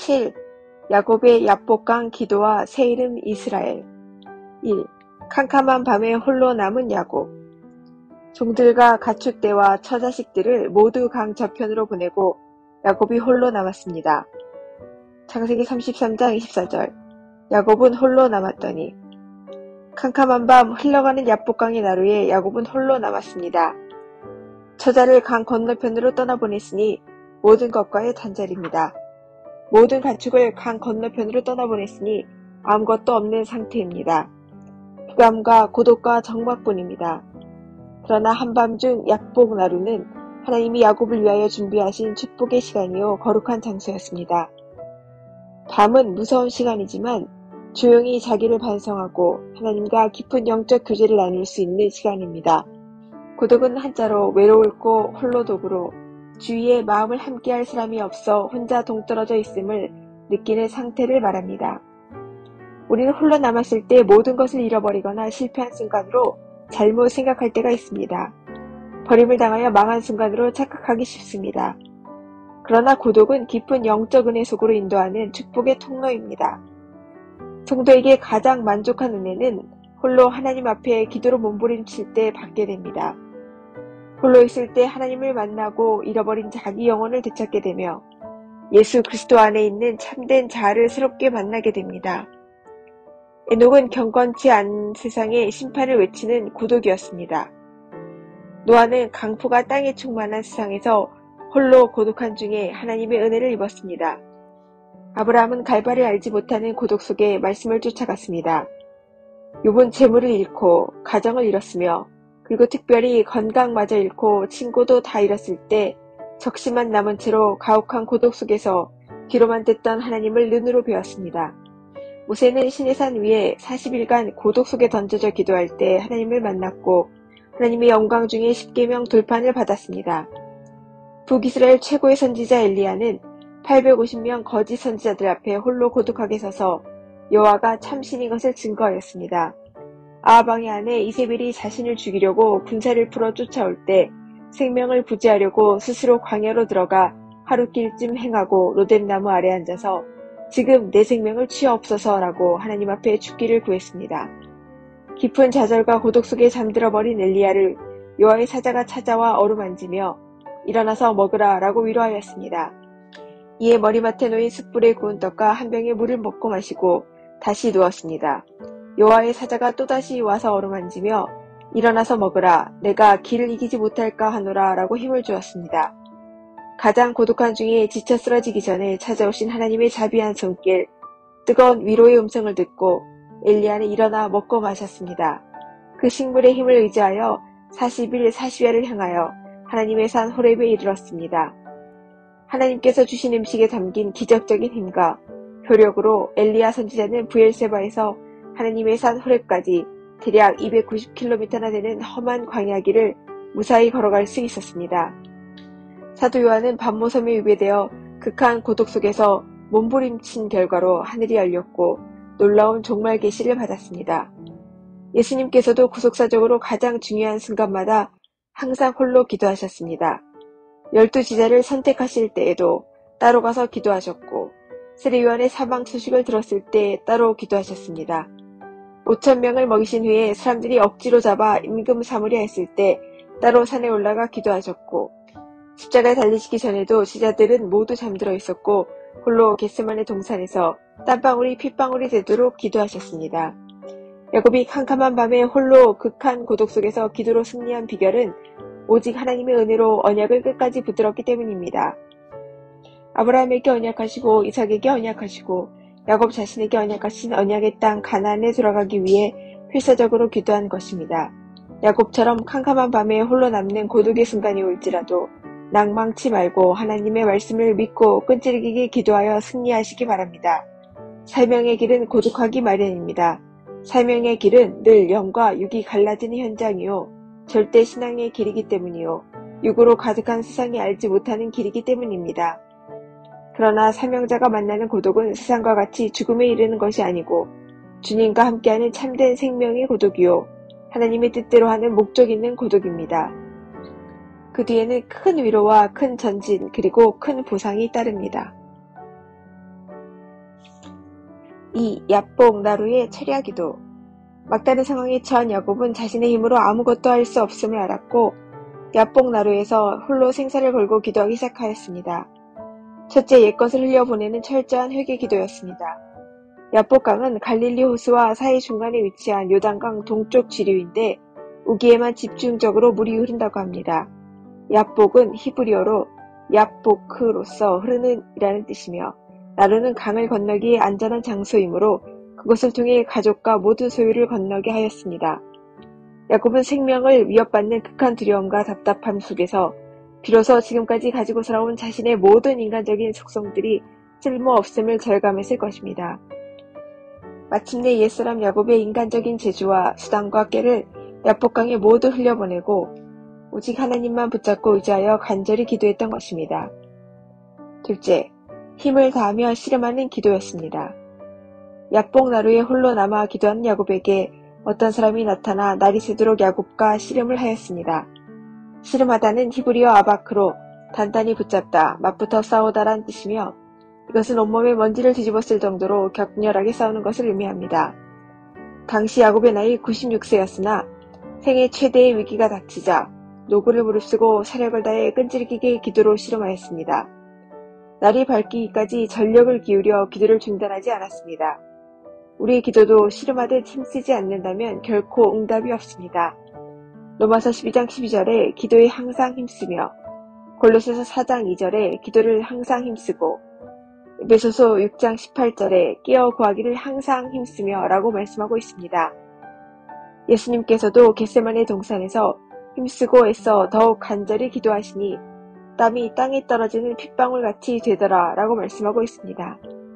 7. 야곱의 야복강 기도와 새 이름 이스라엘. 1. 캄캄한 밤에 홀로 남은 야곱. 종들과 가축대와 처자식들을 모두 강 저편으로 보내고 야곱이 홀로 남았습니다. 창세기 33장 24절. 야곱은 홀로 남았더니. 캄캄한 밤 흘러가는 야복강의 나루에 야곱은 홀로 남았습니다. 처자를 강 건너편으로 떠나보냈으니 모든 것과의 단절입니다. 모든 가축을 강 건너편으로 떠나보냈으니 아무것도 없는 상태입니다. 부감과 고독과 정막뿐입니다. 그러나 한밤중 야복 나루는 하나님이 야곱을 위하여 준비하신 축복의 시간이요 거룩한 장소였습니다. 밤은 무서운 시간이지만 조용히 자기를 반성하고 하나님과 깊은 영적 교제를 나눌 수 있는 시간입니다. 고독은 한자로 외로울고 홀로독으로 주위에 마음을 함께할 사람이 없어 혼자 동떨어져 있음을 느끼는 상태를 말합니다. 우리는 홀로 남았을 때 모든 것을 잃어버리거나 실패한 순간으로 잘못 생각할 때가 있습니다. 버림을 당하여 망한 순간으로 착각하기 쉽습니다. 그러나 고독은 깊은 영적 은혜 속으로 인도하는 축복의 통로입니다. 성도에게 가장 만족한 은혜는 홀로 하나님 앞에 기도로 몸부림칠 때 받게 됩니다. 홀로 있을 때 하나님을 만나고 잃어버린 자기 영혼을 되찾게 되며 예수 그리스도 안에 있는 참된 자아를 새롭게 만나게 됩니다. 에녹은 경건치 않은 세상의 심판을 외치는 고독이었습니다. 노아는 강포가 땅에 충만한 세상에서 홀로 고독한 중에 하나님의 은혜를 입었습니다. 아브라함은 갈바를 알지 못하는 고독 속에 말씀을 쫓아갔습니다. 욥은 재물을 잃고 가정을 잃었으며 그리고 특별히 건강마저 잃고 친구도 다 잃었을 때 적심만 남은 채로 가혹한 고독 속에서 귀로만 듣던 하나님을 눈으로 배웠습니다. 모세는 시내산 위에 40일간 고독 속에 던져져 기도할 때 하나님을 만났고 하나님의 영광 중에 십계명 돌판을 받았습니다. 북이스라엘 최고의 선지자 엘리야는 850명 거짓 선지자들 앞에 홀로 고독하게 서서 여호와가 참신인 것을 증거하였습니다. 아합 왕의 아내 이세벨이 자신을 죽이려고 군사를 풀어 쫓아올 때 생명을 부지하려고 스스로 광야로 들어가 하루길쯤 행하고 로뎀나무 아래 앉아서 지금 내 생명을 취하옵소서라고 하나님 앞에 죽기를 구했습니다. 깊은 좌절과 고독 속에 잠들어버린 엘리야를 여호와의 사자가 찾아와 어루만지며 일어나서 먹으라 라고 위로하였습니다. 이에 머리맡에 놓인 숯불에 구운 떡과 한 병의 물을 먹고 마시고 다시 누웠습니다. 여호와의 사자가 또다시 와서 어루만지며 일어나서 먹으라 내가 길을 이기지 못할까 하노라 라고 힘을 주었습니다. 가장 고독한 중에 지쳐 쓰러지기 전에 찾아오신 하나님의 자비한 손길, 뜨거운 위로의 음성을 듣고 엘리야는 일어나 먹고 마셨습니다. 그 식물의 힘을 의지하여 40일 40야를 향하여 하나님의 산 호렙에 이르렀습니다. 하나님께서 주신 음식에 담긴 기적적인 힘과 효력으로 엘리야 선지자는 브엘세바에서 하나님의 산 호렙까지 대략 290km나 되는 험한 광야길을 무사히 걸어갈 수 있었습니다. 사도 요한은 반모섬에 유배되어 극한 고독 속에서 몸부림친 결과로 하늘이 열렸고 놀라운 종말 계시를 받았습니다. 예수님께서도 구속사적으로 가장 중요한 순간마다 항상 홀로 기도하셨습니다. 12지자를 선택하실 때에도 따로 가서 기도하셨고 세례 요한의 사망 소식을 들었을 때 따로 기도하셨습니다. 5,000명을 먹이신 후에 사람들이 억지로 잡아 임금 삼으려 했을 때 따로 산에 올라가 기도하셨고 십자가에 달리시기 전에도 제자들은 모두 잠들어 있었고 홀로 겟세마네 동산에서 땀방울이 핏방울이 되도록 기도하셨습니다. 야곱이 캄캄한 밤에 홀로 극한 고독 속에서 기도로 승리한 비결은 오직 하나님의 은혜로 언약을 끝까지 붙들었기 때문입니다. 아브라함에게 언약하시고 이삭에게 언약하시고 야곱 자신에게 언약하신 언약의 땅 가나안에 들어가기 위해 필사적으로 기도한 것입니다. 야곱처럼 캄캄한 밤에 홀로 남는 고독의 순간이 올지라도 낭망치 말고 하나님의 말씀을 믿고 끈질기게 기도하여 승리하시기 바랍니다. 사명의 길은 고독하기 마련입니다. 사명의 길은 늘 영과 육이 갈라지는 현장이요 절대 신앙의 길이기 때문이요 육으로 가득한 세상이 알지 못하는 길이기 때문입니다. 그러나 사명자가 만나는 고독은 세상과 같이 죽음에 이르는 것이 아니고 주님과 함께하는 참된 생명의 고독이요 하나님의 뜻대로 하는 목적 있는 고독입니다. 그 뒤에는 큰 위로와 큰 전진 그리고 큰 보상이 따릅니다. 2. 야복 나루의 철야 기도. 막다른 상황에 처한 야곱은 자신의 힘으로 아무것도 할 수 없음을 알았고 야복 나루에서 홀로 생사를 걸고 기도하기 시작하였습니다. 첫째, 옛것을 흘려보내는 철저한 회개 기도였습니다. 야복강은 갈릴리 호수와 사이 중간에 위치한 요단강 동쪽 지류인데 우기에만 집중적으로 물이 흐른다고 합니다. 야복은 히브리어로 야보크로서 흐르는 이라는 뜻이며 나루는 강을 건너기에 안전한 장소이므로 그것을 통해 가족과 모든 소유를 건너게 하였습니다. 야곱은 생명을 위협받는 극한 두려움과 답답함 속에서 비로소 지금까지 가지고 살아온 자신의 모든 인간적인 속성들이 쓸모없음을 절감했을 것입니다. 마침내 옛사람 야곱의 인간적인 재주와 수단과 꾀를 야복강에 모두 흘려보내고 오직 하나님만 붙잡고 의지하여 간절히 기도했던 것입니다. 둘째, 힘을 다하며 씨름하는 기도였습니다. 야복 나루에 홀로 남아 기도하는 야곱에게 어떤 사람이 나타나 날이 새도록 야곱과 씨름을 하였습니다. 씨름하다는 히브리어 아바크로 단단히 붙잡다, 맞붙어 싸우다란 뜻이며 이것은 온몸에 먼지를 뒤집어 쓸 정도로 격렬하게 싸우는 것을 의미합니다. 당시 야곱의 나이 96세였으나 생애 최대의 위기가 닥치자 노고를 무릅쓰고 사력을 다해 끈질기게 기도로 씨름하였습니다. 날이 밝기까지 전력을 기울여 기도를 중단하지 않았습니다. 우리의 기도도 씨름하듯 힘쓰지 않는다면 결코 응답이 없습니다. 로마서 12장 12절에 기도에 항상 힘쓰며 골로새서 4장 2절에 기도를 항상 힘쓰고 에베소서 6장 18절에 깨어 구하기를 항상 힘쓰며 라고 말씀하고 있습니다. 예수님께서도 겟세마네 동산에서 힘쓰고 애써 더욱 간절히 기도하시니 땀이 땅에 떨어지는 핏방울같이 되더라 라고 말씀하고 있습니다.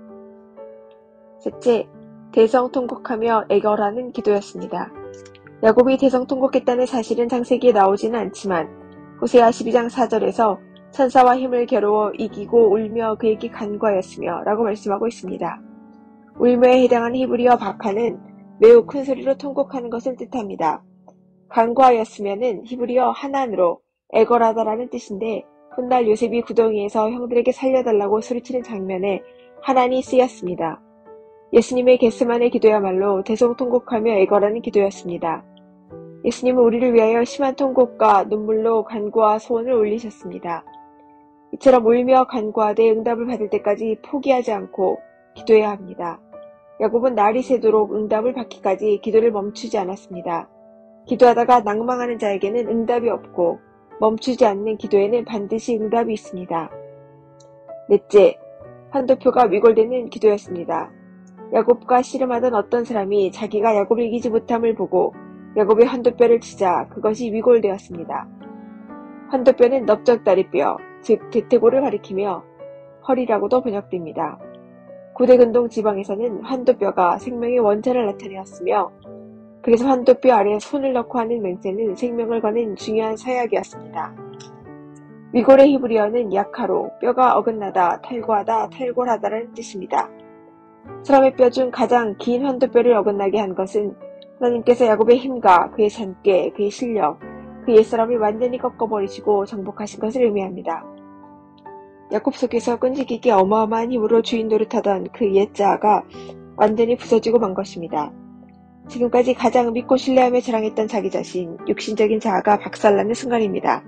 셋째, 대성통곡하며 애걸하는 기도였습니다. 야곱이 대성통곡했다는 사실은 창세기에 나오지는 않지만 호세아 12장 4절에서 천사와 힘을 겨루어 이기고 울며 그에게 간구하였으며 라고 말씀하고 있습니다. 울며에 해당하는 히브리어 바카는 매우 큰 소리로 통곡하는 것을 뜻합니다. 간구하였으면은 히브리어 하난으로 애걸하다라는 뜻인데 훗날 요셉이 구덩이에서 형들에게 살려달라고 소리치는 장면에 하난이 쓰였습니다. 예수님의 겟세마네 기도야말로 대성통곡하며 애걸하는 기도였습니다. 예수님은 우리를 위하여 심한 통곡과 눈물로 간구와 소원을 올리셨습니다. 이처럼 울며 간구하되 응답을 받을 때까지 포기하지 않고 기도해야 합니다. 야곱은 날이 새도록 응답을 받기까지 기도를 멈추지 않았습니다. 기도하다가 낭망하는 자에게는 응답이 없고 멈추지 않는 기도에는 반드시 응답이 있습니다. 넷째, 환도표가 위골되는 기도였습니다. 야곱과 씨름하던 어떤 사람이 자기가 야곱을 이기지 못함을 보고 야곱의 환도뼈를 치자 그것이 위골되었습니다. 환도뼈는 넓적다리뼈, 즉 대퇴골을 가리키며 허리라고도 번역됩니다. 고대 근동 지방에서는 환도뼈가 생명의 원천을 나타내었으며 그래서 환도뼈 아래에 손을 넣고 하는 맹세는 생명을 거는 중요한 서약이었습니다. 위골의 히브리어는 야카로, 뼈가 어긋나다, 탈구하다, 탈골하다라는 뜻입니다. 사람의 뼈 중 가장 긴 환도뼈를 어긋나게 한 것은 하나님께서 야곱의 힘과 그의 잔꾀, 그의 실력, 그 옛사람을 완전히 꺾어버리시고 정복하신 것을 의미합니다. 야곱 속에서 끈질기게 어마어마한 힘으로 주인 노릇하던 그 옛자아가 완전히 부서지고 만 것입니다. 지금까지 가장 믿고 신뢰하며 자랑했던 자기 자신, 육신적인 자아가 박살나는 순간입니다.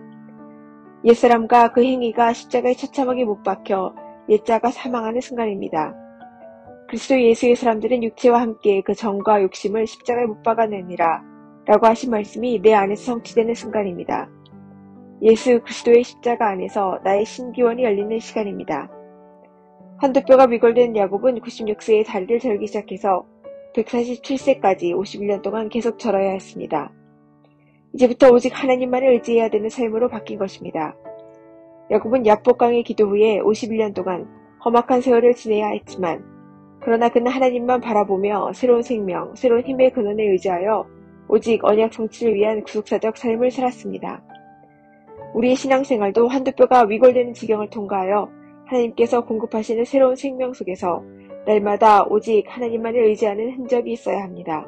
옛사람과 그 행위가 십자가에 처참하게 못 박혀 옛자아가 사망하는 순간입니다. 그리스도 예수의 사람들은 육체와 함께 그 정과 욕심을 십자가에 못 박아내니라 라고 하신 말씀이 내 안에서 성취되는 순간입니다. 예수 그리스도의 십자가 안에서 나의 신기원이 열리는 시간입니다. 환도뼈가 위골된 야곱은 96세에 다리를 절기 시작해서 147세까지 51년 동안 계속 절어야 했습니다. 이제부터 오직 하나님만을 의지해야 되는 삶으로 바뀐 것입니다. 야곱은 야복강의 기도 후에 51년 동안 험악한 세월을 지내야 했지만 그러나 그는 하나님만 바라보며 새로운 생명, 새로운 힘의 근원에 의지하여 오직 언약 성취를 위한 구속사적 삶을 살았습니다. 우리의 신앙생활도 환도뼈가 위골되는 지경을 통과하여 하나님께서 공급하시는 새로운 생명 속에서 날마다 오직 하나님만을 의지하는 흔적이 있어야 합니다.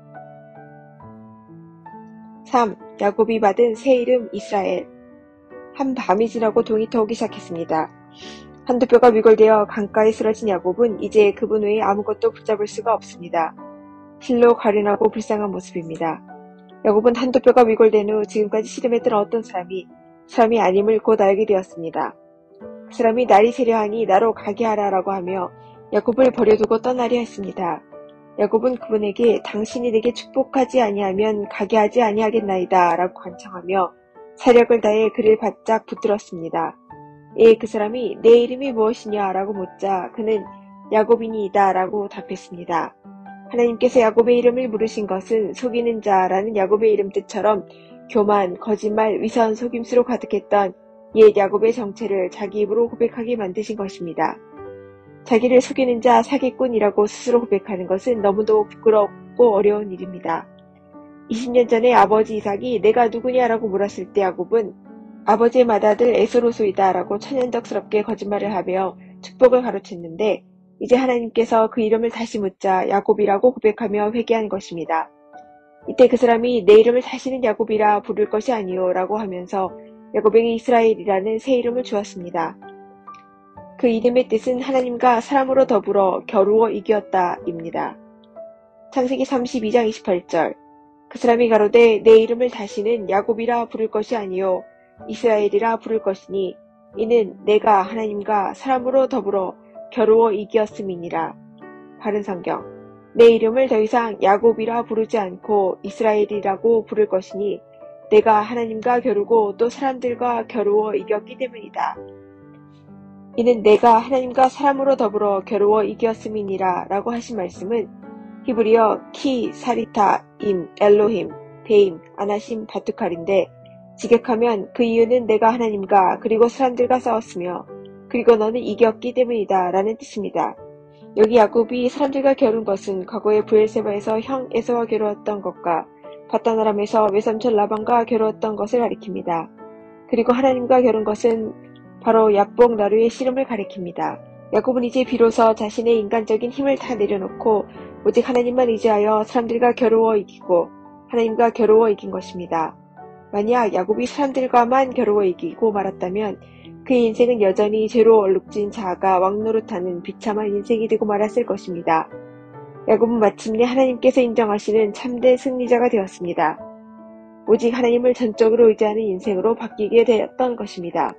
3. 야곱이 받은 새 이름 이스라엘. 한 밤이 지나고 동이 터오기 시작했습니다. 한두 뼈가 위골되어 강가에 쓰러진 야곱은 이제 그분 외에 아무것도 붙잡을 수가 없습니다. 실로 가련하고 불쌍한 모습입니다. 야곱은 한두 뼈가 위골된 후 지금까지 씨름했던 어떤 사람이 아님을 곧 알게 되었습니다. 그 사람이 날이 세려하니 나로 가게 하라라고 하며 야곱을 버려두고 떠나려 했습니다. 야곱은 그분에게 당신이 내게 축복하지 아니하면 가게 하지 아니하겠나이다 라고 간청하며 사력을 다해 그를 바짝 붙들었습니다. 그 사람이 내 이름이 무엇이냐 라고 묻자 그는 야곱이니이다 라고 답했습니다. 하나님께서 야곱의 이름을 물으신 것은 속이는 자라는 야곱의 이름 뜻처럼 교만, 거짓말, 위선, 속임수로 가득했던 옛 야곱의 정체를 자기 입으로 고백하게 만드신 것입니다. 자기를 속이는 자, 사기꾼이라고 스스로 고백하는 것은 너무도 부끄럽고 어려운 일입니다. 20년 전에 아버지 이삭이 내가 누구냐라고 물었을 때 야곱은 아버지의 맏아들 에서로소이다 라고 천연덕스럽게 거짓말을 하며 축복을 가로챘는데 이제 하나님께서 그 이름을 다시 묻자 야곱이라고 고백하며 회개한 것입니다. 이때 그 사람이 내 이름을 다시는 야곱이라 부를 것이 아니오 라고 하면서 야곱에게 이스라엘이라는 새 이름을 주었습니다. 그 이름의 뜻은 하나님과 사람으로 더불어 겨루어 이겼다 입니다. 창세기 32장 28절 그 사람이 가로되 내 이름을 다시는 야곱이라 부를 것이 아니요 이스라엘이라 부를 것이니 이는 내가 하나님과 사람으로 더불어 겨루어 이겼음이니라. 바른 성경 내 이름을 더 이상 야곱이라 부르지 않고 이스라엘이라고 부를 것이니 내가 하나님과 겨루고 또 사람들과 겨루어 이겼기 때문이다. 이는 내가 하나님과 사람으로 더불어 겨루어 이겼음이니라 라고 하신 말씀은 히브리어 키, 사리타, 임, 엘로힘, 베임, 아나심, 바투칼인데 직역하면 그 이유는 내가 하나님과 그리고 사람들과 싸웠으며 그리고 너는 이겼기 때문이다 라는 뜻입니다. 여기 야곱이 사람들과 겨룬 것은 과거에 브엘세바에서 형 에서와 겨루었던 것과 바다나람에서 외삼촌 라반과 겨루었던 것을 가리킵니다. 그리고 하나님과 겨룬 것은 바로 야복 나루의 씨름을 가리킵니다. 야곱은 이제 비로소 자신의 인간적인 힘을 다 내려놓고 오직 하나님만 의지하여 사람들과 겨루어 이기고 하나님과 겨루어 이긴 것입니다. 만약 야곱이 사람들과만 겨루어 이기고 말았다면 그의 인생은 여전히 죄로 얼룩진 자아가 왕노릇하는 비참한 인생이 되고 말았을 것입니다. 야곱은 마침내 하나님께서 인정하시는 참된 승리자가 되었습니다. 오직 하나님을 전적으로 의지하는 인생으로 바뀌게 되었던 것입니다.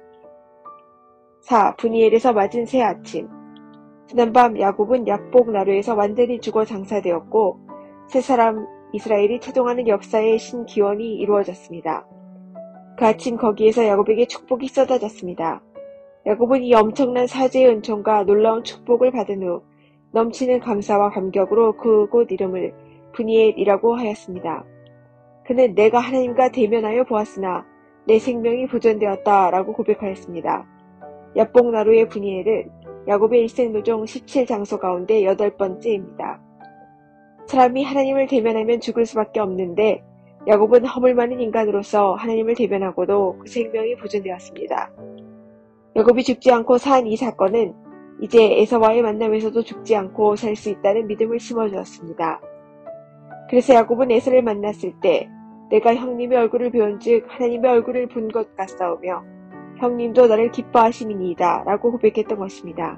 4. 브니엘에서 맞은 새 아침 지난밤 야곱은 야복 나루에서 완전히 죽어 장사되었고 세 사람 이스라엘이 태동하는 역사의 신기원이 이루어졌습니다. 그 아침 거기에서 야곱에게 축복이 쏟아졌습니다. 야곱은 이 엄청난 사죄의 은총과 놀라운 축복을 받은 후 넘치는 감사와 감격으로 그곳 이름을 브니엘이라고 하였습니다. 그는 내가 하나님과 대면하여 보았으나 내 생명이 보존되었다 라고 고백하였습니다. 야복 나루의 브니엘은 야곱의 일생노종 17장소 가운데 8번째입니다. 사람이 하나님을 대면하면 죽을 수밖에 없는데 야곱은 허물 많은 인간으로서 하나님을 대면하고도 그 생명이 보존되었습니다. 야곱이 죽지 않고 산 이 사건은 이제 에서와의 만남에서도 죽지 않고 살 수 있다는 믿음을 심어주었습니다. 그래서 야곱은 에서를 만났을 때 내가 형님의 얼굴을 배운 즉 하나님의 얼굴을 본 것 같사오며 형님도 나를 기뻐하심이니이다 라고 고백했던 것입니다.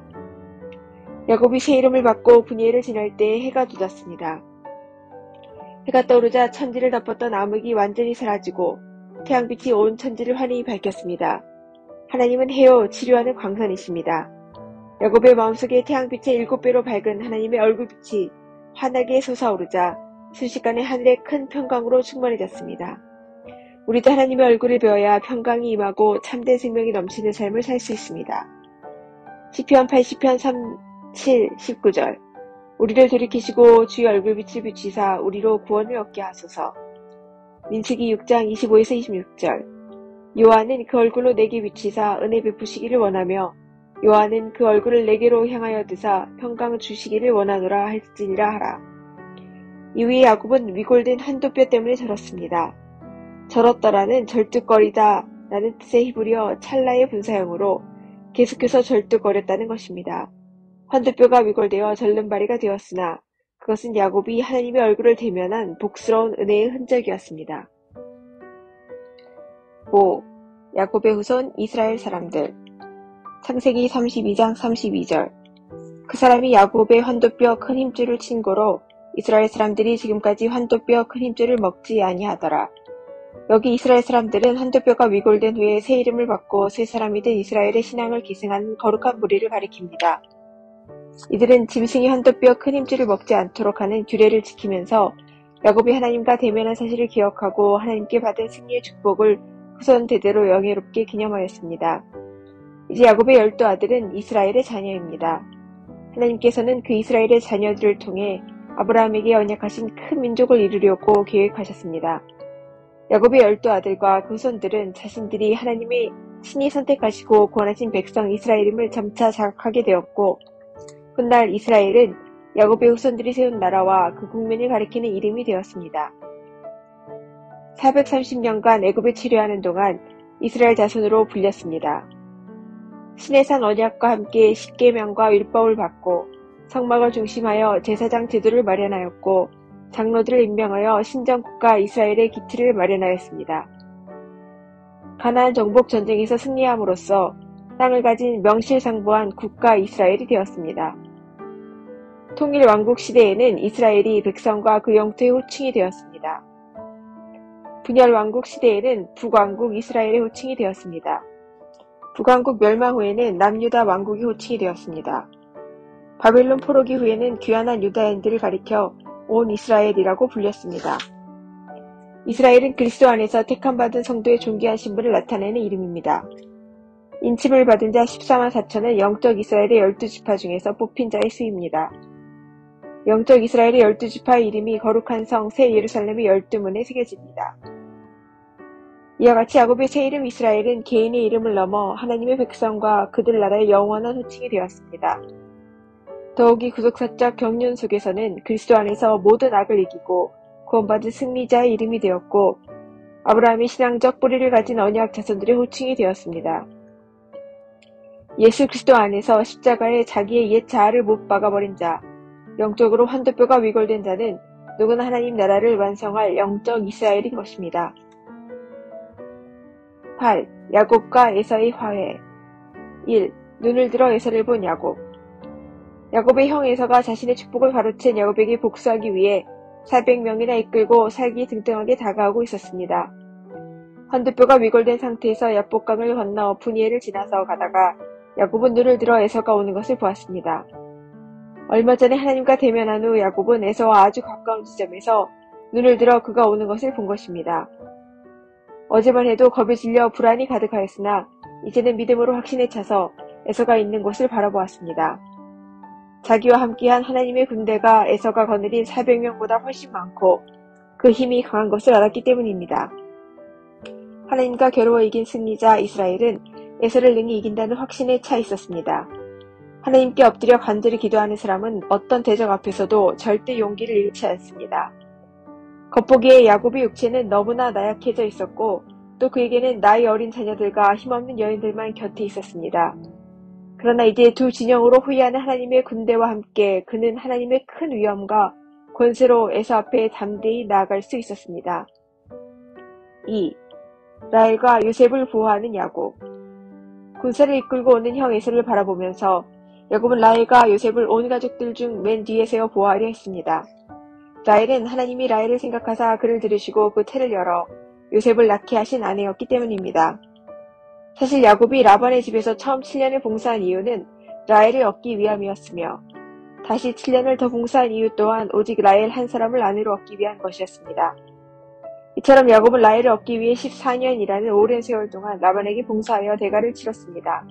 야곱이 새 이름을 받고 브니엘을 지날 때 해가 돋았습니다. 해가 떠오르자 천지를 덮었던 암흑이 완전히 사라지고 태양빛이 온 천지를 환히 밝혔습니다. 하나님은 해요 치료하는 광선이십니다. 야곱의 마음속에 태양빛의 7배로 밝은 하나님의 얼굴빛이 환하게 솟아오르자 순식간에 하늘의 큰 평강으로 충만해졌습니다. 우리도 하나님의 얼굴을 배워야 평강이 임하고 참된 생명이 넘치는 삶을 살 수 있습니다. 시편 80편 7, 19절 우리를 돌이키시고 주의 얼굴빛을 비치사 우리로 구원을 얻게 하소서. 민수기 6장 25에서 26절 여호와는 그 얼굴로 내게 비치사 은혜 베푸시기를 원하며 여호와는 그 얼굴을 내게로 향하여 드사 평강 주시기를 원하노라 할지니라 하라. 이후에 야곱은 위골된 한두 뼈 때문에 절었습니다. 절었다라는 절뚝거리다 라는 뜻의 히브리어 찰나의 분사형으로 계속해서 절뚝거렸다는 것입니다. 한두 뼈가 위골되어 절름발이가 되었으나 그것은 야곱이 하나님의 얼굴을 대면한 복스러운 은혜의 흔적이었습니다. 5. 야곱의 후손 이스라엘 사람들. 창세기 32장 32절. 그 사람이 야곱의 환도뼈 큰 힘줄을 친 고로 이스라엘 사람들이 지금까지 환도뼈 큰 힘줄을 먹지 아니하더라. 여기 이스라엘 사람들은 환도뼈가 위골된 후에 새 이름을 받고 새 사람이 된 이스라엘의 신앙을 계승하는 거룩한 무리를 가리킵니다. 이들은 짐승이 환도뼈 큰 힘줄을 먹지 않도록 하는 규례를 지키면서 야곱이 하나님과 대면한 사실을 기억하고 하나님께 받은 승리의 축복을 후손 대대로 영예롭게 기념하였습니다. 이제 야곱의 12아들은 이스라엘의 자녀입니다. 하나님께서는 그 이스라엘의 자녀들을 통해 아브라함에게 언약하신 큰 민족을 이루려고 계획하셨습니다. 야곱의 12아들과 그 후손들은 자신들이 하나님의 친히 선택하시고 구원하신 백성 이스라엘임을 점차 자각하게 되었고, 훗날 이스라엘은 야곱의 후손들이 세운 나라와 그 국민을 가리키는 이름이 되었습니다. 430년간 애굽에 치료하는 동안 이스라엘 자손으로 불렸습니다. 시내산 언약과 함께 십계명과 율법을 받고 성막을 중심하여 제사장 제도를 마련하였고 장로들을 임명하여 신정국가 이스라엘의 기틀을 마련하였습니다. 가나안 정복 전쟁에서 승리함으로써 땅을 가진 명실상부한 국가 이스라엘이 되었습니다. 통일 왕국 시대에는 이스라엘이 백성과 그 영토의 호칭이 되었습니다. 분열 왕국 시대에는 북왕국 이스라엘의 호칭이 되었습니다. 북왕국 멸망 후에는 남유다 왕국이 호칭이 되었습니다. 바벨론 포로기 후에는 귀환한 유다인들을 가리켜 온 이스라엘이라고 불렸습니다. 이스라엘은 그리스도 안에서 택함받은 성도의 존귀한 신분을 나타내는 이름입니다. 인침을 받은 자 14만 4천은 영적 이스라엘의 12지파 중에서 뽑힌 자의 수입니다. 영적 이스라엘의 12지파의 이름이 거룩한 성 새 예루살렘의 12문에 새겨집니다. 이와 같이 야곱의 새 이름 이스라엘은 개인의 이름을 넘어 하나님의 백성과 그들 나라의 영원한 호칭이 되었습니다. 더욱이 구속사적 경륜 속에서는 그리스도 안에서 모든 악을 이기고 구원받은 승리자의 이름이 되었고, 아브라함이 신앙적 뿌리를 가진 언약 자손들의 호칭이 되었습니다. 예수 그리스도 안에서 십자가에 자기의 옛 자아를 못 박아버린 자, 영적으로 환도뼈가 위골된 자는 누구나 하나님 나라를 완성할 영적 이스라엘인 것입니다. 8. 야곱과 에서의 화해. 1. 눈을 들어 에서를 본 야곱. 야곱의 형 에서가 자신의 축복을 가로챈 야곱에게 복수하기 위해 400명이나 이끌고 살기 등등하게 다가오고 있었습니다. 환도뼈가 위골된 상태에서 야복강을 건너 분이엘을 지나서 가다가 야곱은 눈을 들어 에서가 오는 것을 보았습니다. 얼마 전에 하나님과 대면한 후 야곱은 에서와 아주 가까운 지점에서 눈을 들어 그가 오는 것을 본 것입니다. 어제만 해도 겁에 질려 불안이 가득하였으나 이제는 믿음으로 확신에 차서 에서가 있는 곳을 바라보았습니다. 자기와 함께한 하나님의 군대가 에서가 거느린 400명보다 훨씬 많고 그 힘이 강한 것을 알았기 때문입니다. 하나님과 겨루어 이긴 승리자 이스라엘은 에서를 능히 이긴다는 확신에 차 있었습니다. 하나님께 엎드려 간절히 기도하는 사람은 어떤 대적 앞에서도 절대 용기를 잃지 않습니다. 겉보기에 야곱의 육체는 너무나 나약해져 있었고 또 그에게는 나이 어린 자녀들과 힘없는 여인들만 곁에 있었습니다. 그러나 이제 두 진영으로 후위하는 하나님의 군대와 함께 그는 하나님의 큰 위엄과 권세로 에서 앞에 담대히 나아갈 수 있었습니다. 2. 라헬과 요셉을 보호하는 야곱. 군사를 이끌고 오는 형 에서를 바라보면서 야곱은 라헬과 요셉을 온 가족들 중 맨 뒤에 세워 보호하려 했습니다. 라헬은 하나님이 라헬을 생각하사 그를 들으시고 그 태를 열어 요셉을 낳게 하신 아내였기 때문입니다. 사실 야곱이 라반의 집에서 처음 7년을 봉사한 이유는 라헬을 얻기 위함이었으며 다시 7년을 더 봉사한 이유 또한 오직 라헬 한 사람을 아내로 얻기 위한 것이었습니다. 이처럼 야곱은 라헬을 얻기 위해 14년이라는 오랜 세월 동안 라반에게 봉사하여 대가를 치렀습니다.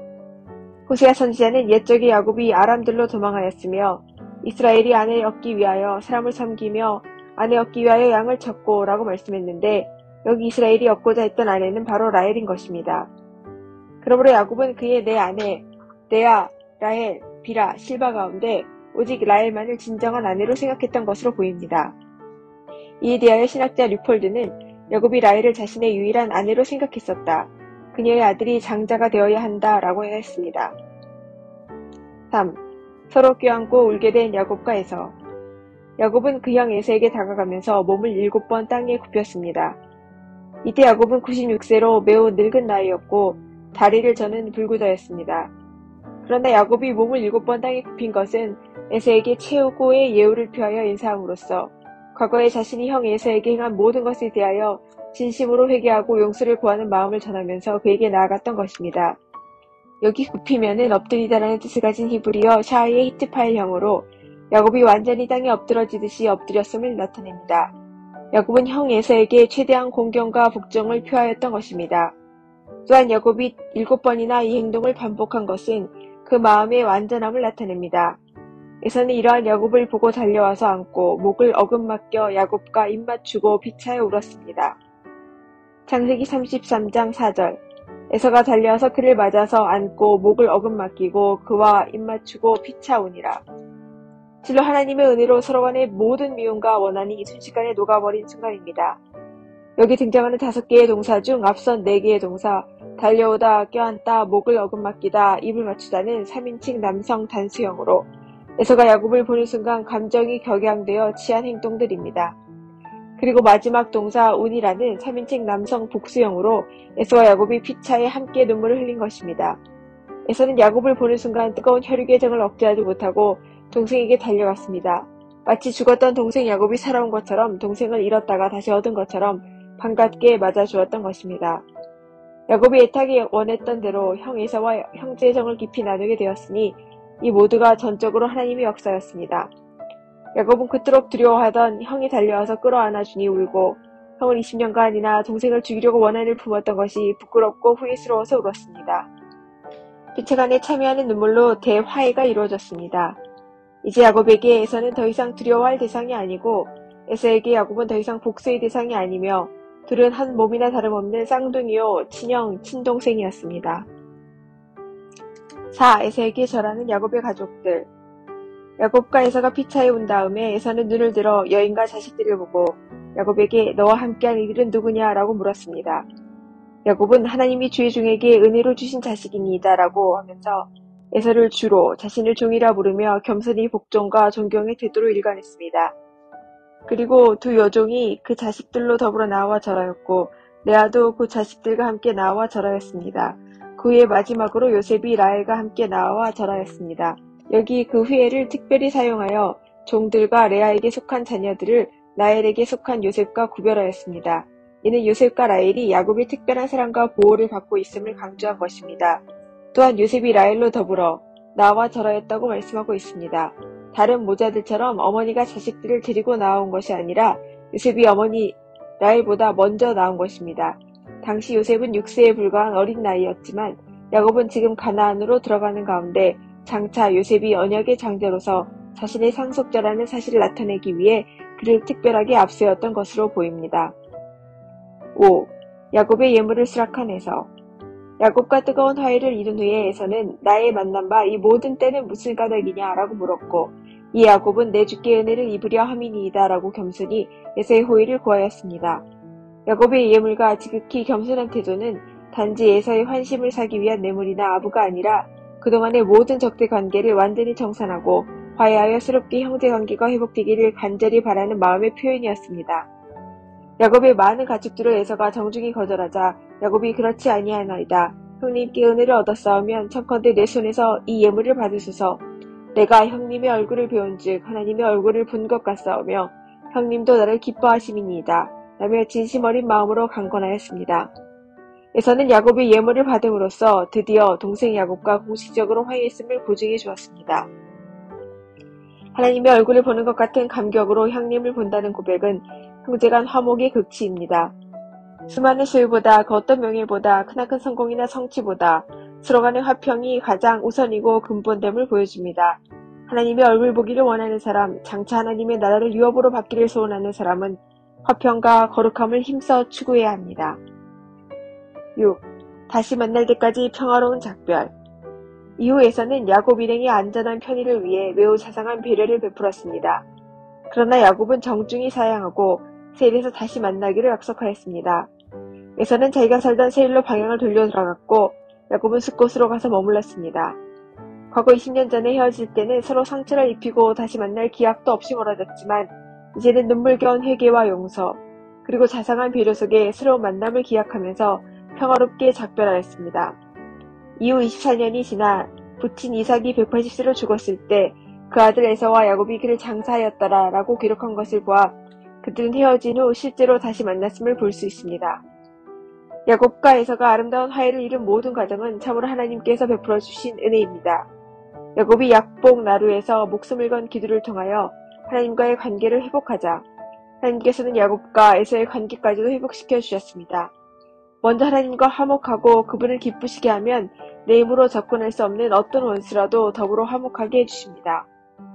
호세아 선지자는 옛적에 야곱이 아람들로 도망하였으며 이스라엘이 아내를 얻기 위하여 사람을 섬기며 아내 얻기 위하여 양을 쳤고 라고 말씀했는데 여기 이스라엘이 얻고자 했던 아내는 바로 라헬인 것입니다. 그러므로 야곱은 그의 네 아내 레아, 라헬, 비라, 실바 가운데 오직 라헬만을 진정한 아내로 생각했던 것으로 보입니다. 이에 대하여 신학자 류폴드는 야곱이 라헬을 자신의 유일한 아내로 생각했었다. 그녀의 아들이 장자가 되어야 한다 라고 했습니다. 3. 서로 껴안고 울게 된 야곱과 에서. 야곱은 그 형 에서에게 다가가면서 몸을 7번 땅에 굽혔습니다. 이때 야곱은 96세로 매우 늙은 나이였고 다리를 저는 불구자였습니다. 그러나 야곱이 몸을 7번 땅에 굽힌 것은 에서에게 최고의 예우를 표하여 인사함으로써 과거에 자신이 형 에서에게 행한 모든 것에 대하여 진심으로 회개하고 용서를 구하는 마음을 전하면서 그에게 나아갔던 것입니다. 여기 굽히면은 엎드리다라는 뜻을 가진 히브리어 샤이의 히트파일형으로 야곱이 완전히 땅에 엎드러지듯이 엎드렸음을 나타냅니다. 야곱은 형 에서에게 최대한 공경과 복종을 표하였던 것입니다. 또한 야곱이 7번이나 이 행동을 반복한 것은 그 마음의 완전함을 나타냅니다. 에서는 이러한 야곱을 보고 달려와서 안고 목을 어금맞겨 야곱과 입맞추고 피차에 울었습니다. 창세기 33장 4절 에서가 달려와서 그를 맞아서 안고 목을 어금맞기고 그와 입맞추고 피차우니라. 실로 하나님의 은혜로 서로 간의 모든 미움과 원한이 순식간에 녹아버린 순간입니다. 여기 등장하는 5개의 동사 중 앞선 4개의 동사 달려오다, 껴안다, 목을 어금맞기다, 입을 맞추다는 3인칭 남성 단수형으로 에서가 야곱을 보는 순간 감정이 격양되어 취한 행동들입니다. 그리고 마지막 동사 운이라는 3인칭 남성 복수형으로 에서와 야곱이 피차에 함께 눈물을 흘린 것입니다. 에서는 야곱을 보는 순간 뜨거운 혈육의 정을 억제하지 못하고 동생에게 달려갔습니다. 마치 죽었던 동생 야곱이 살아온 것처럼 동생을 잃었다가 다시 얻은 것처럼 반갑게 맞아주었던 것입니다. 야곱이 애타게 원했던 대로 형 에서와 형제의 정을 깊이 나누게 되었으니 이 모두가 전적으로 하나님의 역사였습니다. 야곱은 그토록 두려워하던 형이 달려와서 끌어안아주니 울고 형은 20년간이나 동생을 죽이려고 원한을 품었던 것이 부끄럽고 후회스러워서 울었습니다. 피차간에 참여하는 눈물로 대화해가 이루어졌습니다. 이제 야곱에게 에서는 더 이상 두려워할 대상이 아니고 에서에게 야곱은 더 이상 복수의 대상이 아니며 둘은 한 몸이나 다름없는 쌍둥이요 친형, 친동생이었습니다. 4. 에서에게 절하는 야곱의 가족들. 야곱과 에서가 피차에 온 다음에 에서는 눈을 들어 여인과 자식들을 보고 야곱에게 너와 함께한 이들은 누구냐 라고 물었습니다. 야곱은 하나님이 주의 종에게 은혜로 주신 자식이니이다 라고 하면서 에서를 주로 자신을 종이라 부르며 겸손히 복종과 존경의 태도로 일관했습니다. 그리고 두 여종이 그 자식들로 더불어 나와 절하였고 레아도 그 자식들과 함께 나와 절하였습니다. 그 후에 마지막으로 요셉이 라헬과 함께 나와 절하였습니다. 여기 그 후에를 특별히 사용하여 종들과 레아에게 속한 자녀들을 라헬에게 속한 요셉과 구별하였습니다. 이는 요셉과 라헬이 야곱의 특별한 사랑과 보호를 받고 있음을 강조한 것입니다. 또한 요셉이 라헬로 더불어 나와 절하였다고 말씀하고 있습니다. 다른 모자들처럼 어머니가 자식들을 데리고 나온 것이 아니라 요셉이 어머니 라헬보다 먼저 나온 것입니다. 당시 요셉은 6세에 불과한 어린 나이였지만 야곱은 지금 가나안으로 들어가는 가운데 장차 요셉이 언약의 장자로서 자신의 상속자라는 사실을 나타내기 위해 그를 특별하게 앞세웠던 것으로 보입니다. 5. 야곱의 예물을 수락한 에서. 야곱과 뜨거운 화해를 이룬 후에 에서는 나의 만난 바 이 모든 때는 무슨 까닭이냐 라고 물었고 이 야곱은 내 주께 은혜를 입으려 함이니이다 라고 겸손히 에서의 호의를 구하였습니다. 야곱의 예물과 지극히 겸손한 태도는 단지 에서의 환심을 사기 위한 뇌물이나 아부가 아니라 그동안의 모든 적대 관계를 완전히 정산하고 화해하여 새롭게 형제 관계가 회복되기를 간절히 바라는 마음의 표현이었습니다. 야곱의 많은 가축들을 에서가 정중히 거절하자 야곱이 그렇지 아니하나이다. 형님께 은혜를 얻었사오면 청컨대 내 손에서 이 예물을 받으소서. 내가 형님의 얼굴을 배운즉 하나님의 얼굴을 본 것 같사오며 형님도 나를 기뻐하심이니이다. 라며 진심 어린 마음으로 강권하였습니다. 에서는 야곱이 예물을 받음으로써 드디어 동생 야곱과 공식적으로 화해했음을 보증해 주었습니다. 하나님의 얼굴을 보는 것 같은 감격으로 형님을 본다는 고백은 형제간 화목의 극치입니다. 수많은 소유보다 그 어떤 명예보다 크나큰 성공이나 성취보다 서로 간의 화평이 가장 우선이고 근본됨을 보여줍니다. 하나님의 얼굴 보기를 원하는 사람, 장차 하나님의 나라를 유업으로 받기를 소원하는 사람은 화평과 거룩함을 힘써 추구해야 합니다. 6. 다시 만날 때까지 평화로운 작별. 이후에서는 야곱 일행의 안전한 편의를 위해 매우 자상한 배려를 베풀었습니다. 그러나 야곱은 정중히 사양하고 세일에서 다시 만나기로 약속하였습니다. 에서는 자기가 살던 세일로 방향을 돌려 돌아갔고 야곱은 숫곳으로 가서 머물렀습니다. 과거 20년 전에 헤어질 때는 서로 상처를 입히고 다시 만날 기약도 없이 멀어졌지만 이제는 눈물겨운 회개와 용서, 그리고 자상한 배려 속에 새로운 만남을 기약하면서 평화롭게 작별하였습니다. 이후 24년이 지나 부친 이삭이 180세로 죽었을 때 그 아들 에서와 야곱이 그를 장사하였더라 라고 기록한 것을 보아 그들은 헤어진 후 실제로 다시 만났음을 볼 수 있습니다. 야곱과 에서가 아름다운 화해를 이룬 모든 과정은 참으로 하나님께서 베풀어 주신 은혜입니다. 야곱이 약복 나루에서 목숨을 건 기도를 통하여 하나님과의 관계를 회복하자 하나님께서는 야곱과 에서의 관계까지도 회복시켜 주셨습니다. 먼저 하나님과 화목하고 그분을 기쁘시게 하면 내 힘으로 접근할 수 없는 어떤 원수라도 더불어 화목하게 해주십니다.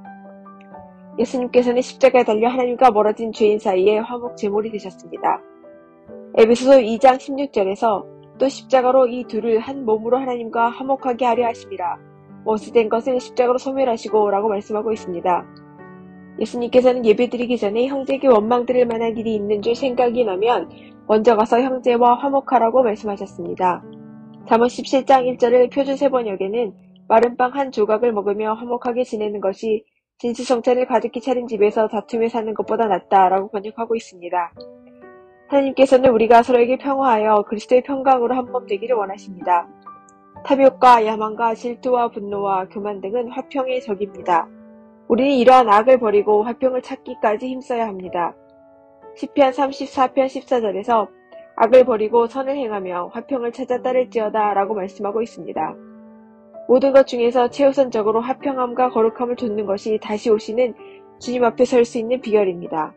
예수님께서는 십자가에 달려 하나님과 멀어진 죄인 사이에 화목 제물이 되셨습니다. 에베소서 2장 16절에서 또 십자가로 이 둘을 한 몸으로 하나님과 화목하게 하려 하심이라. 못된 것을 십자가로 소멸하시고 라고 말씀하고 있습니다. 예수님께서는 예배드리기 전에 형제에게 원망드릴 만한 일이 있는 줄 생각이 나면 먼저 가서 형제와 화목하라고 말씀하셨습니다. 잠언 17장 1절의 표준세번역에는 마른 빵 한 조각을 먹으며 화목하게 지내는 것이 진수성찬을 가득히 차린 집에서 다투며 사는 것보다 낫다라고 번역하고 있습니다. 하나님께서는 우리가 서로에게 평화하여 그리스도의 평강으로 한 몸 되기를 원하십니다. 탐욕과 야망과 질투와 분노와 교만 등은 화평의 적입니다. 우리는 이러한 악을 버리고 화평을 찾기까지 힘써야 합니다. 시편 34편 14절에서 악을 버리고 선을 행하며 화평을 찾아 따를지어다 라고 말씀하고 있습니다. 모든 것 중에서 최우선적으로 화평함과 거룩함을 좇는 것이 다시 오시는 주님 앞에 설 수 있는 비결입니다.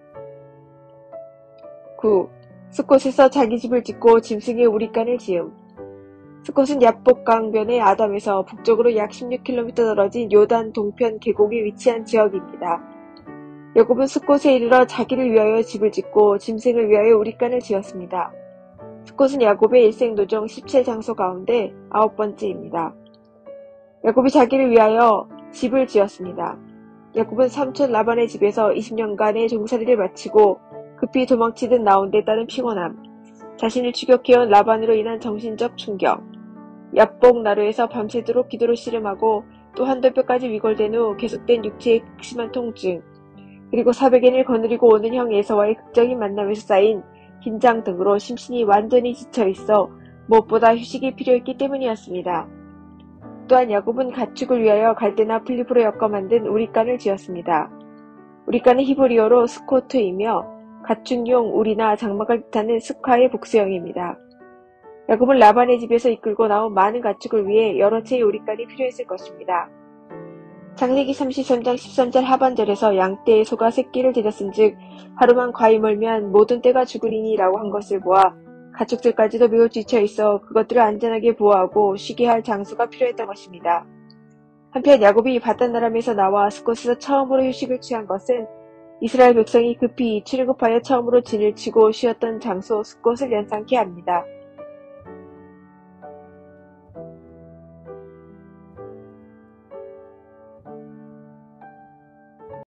9. 숫곳에서 자기 집을 짓고 짐승의 우리간을 지음. 숫곳은 야복 강변의 아담에서 북쪽으로 약 16km 떨어진 요단 동편 계곡에 위치한 지역입니다. 야곱은 숫곳에 이르러 자기를 위하여 집을 짓고 짐승을 위하여 우리간을 지었습니다. 숫곳은 야곱의 일생도중 10채 가운데 9번째입니다. 야곱이 자기를 위하여 집을 지었습니다. 야곱은 삼촌 라반의 집에서 20년간의 종살이를 마치고 급히 도망치듯 나온 데 따른 피곤함, 자신을 추격해온 라반으로 인한 정신적 충격, 야복 나루에서 밤새도록 기도를 씨름하고 또 한두 뼈까지 위골된 후 계속된 육체의 극심한 통증, 그리고 400엔을 거느리고 오는 형 에서와의 극적인 만남에서 쌓인 긴장 등으로 심신이 완전히 지쳐있어 무엇보다 휴식이 필요했기 때문이었습니다. 또한 야곱은 가축을 위하여 갈대나 플립으로 엮어 만든 우리간을 지었습니다. 우리간은 히브리어로 스코트이며 가축용 우리나 장막을 뜻하는 스카의 복수형입니다. 야곱은 라반의 집에서 이끌고 나온 많은 가축을 위해 여러 채의 우리간이 필요했을 것입니다. 창세기 33장 13절 하반절에서 양떼의 소가 새끼를 데렸은즉 하루만 과히 멀면 모든 떼가 죽으리니 라고 한 것을 보아 가축들까지도 매우 지쳐있어 그것들을 안전하게 보호하고 쉬게 할 장소가 필요했던 것입니다. 한편 야곱이 바단아람에서 나와 숫곳에서 처음으로 휴식을 취한 것은 이스라엘 백성이 급히 출애굽하여 처음으로 진을 치고 쉬었던 장소 숫곳을 연상케 합니다.